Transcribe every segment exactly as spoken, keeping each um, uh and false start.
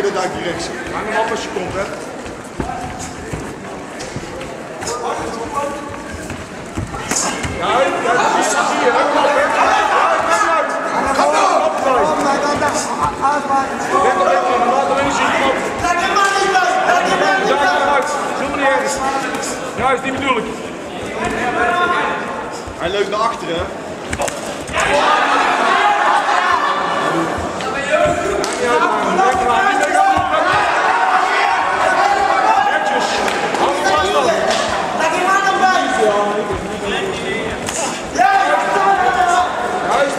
tweede duikdirectie. Hang hem op als je komt, hè. Ja, dat zie je. Juist, die bedoel ik. Hij leunt naar achteren, hè? Netjes. Handen vast dan. Juist.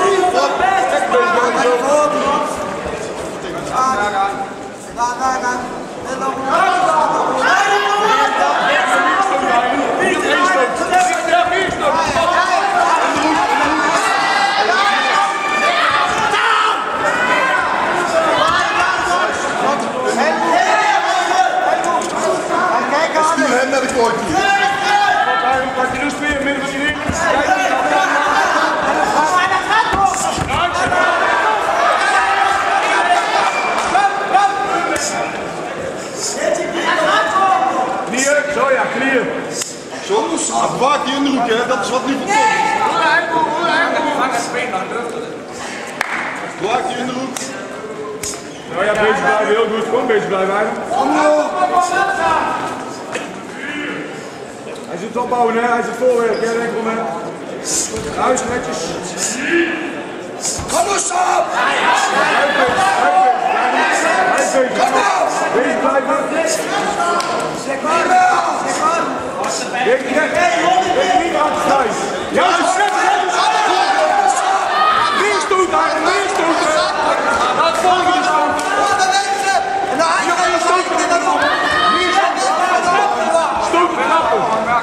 Stuur hem naar de kooi toe. Pak die rust weer in midden van die ring. Knieën, zo ja, knieën. Zo, bewaak die onderhoek, hè? Dat is wat nu voorkomt. Bewaak die onderhoek. Nou ja, bezig blijven, heel goed. Gewoon bezig blijven, Hyram. Hij zit opbouwen, hè? Hij zit voorwerk, jij denkt om, hè? Huis netjes. Kom eens op! Bezig blijven. Denk je niet aan het thuis. Juist! Meer stoten, Hyram, meer stoten. Dat volgende stoot. En dan Hyram stoten. Meer stoten. Stoten en appel.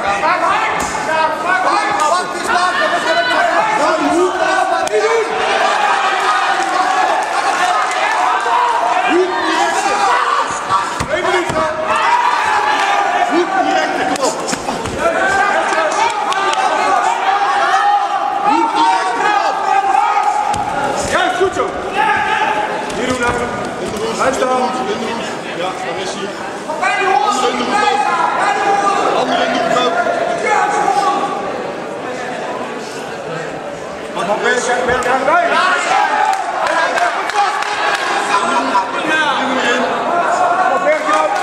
Hij staat. Ja, daar is hij. Andere in de hoek ook. Andere in de hoek ook. Wat nog weer zijn, ben je erbij? Wat werk je nou?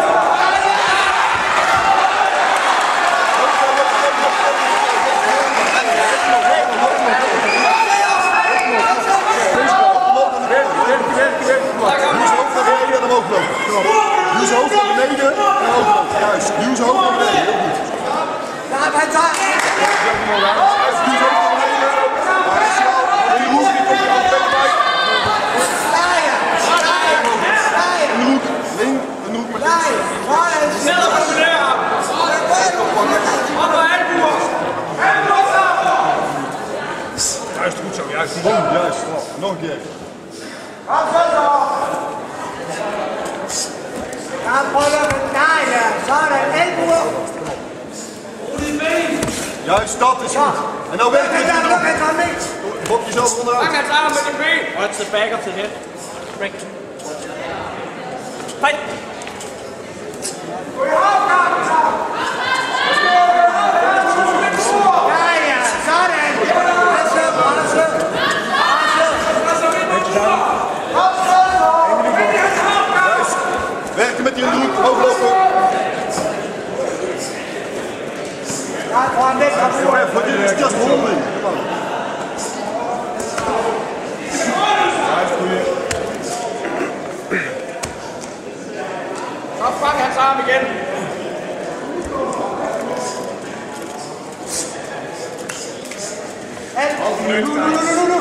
Duw zijn hoofd naar beneden en omhoog lopen. Juist, duw zijn hoofd naar beneden. Heel goed. Ja, hij daar. Duw zijn hoofd naar beneden. En die hoek, die komt er aan de bij. In de hoek, link, in de hoek met links. Snel naar beneden. Juist, goed zo, juist. Boom, juist. Nog een keer. Ja, pollen met naaien. Zouden elbow. Juist, dat is goed. En nou werk je met Dat je is dan niks. Bok jezelf onderuit. Hang het aan met je been. What's the back of the head? Break. Fight. Naaien. Zouden. Alles up, Juist. Werken met die onderhoek, hoog lopen. Ja, gewoon dit. Voor dit is just holding. Juist, goeie. Kom, pak het samen igen. En.